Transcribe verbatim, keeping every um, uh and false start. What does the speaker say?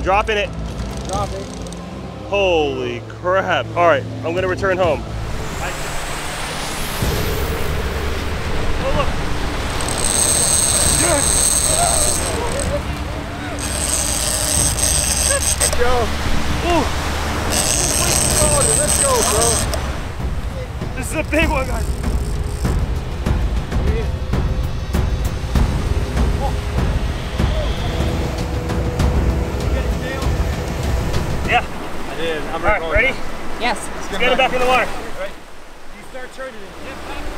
dropping it. Dropping. Holy crap. All right, I'm gonna return home. Oh, look. Yes. Let's go. Ooh. Let's go, bro. This is a big one, guys. Yeah. I did. I'm All right, ready? Yes. Let's get it back in the water. Right. You start turning it.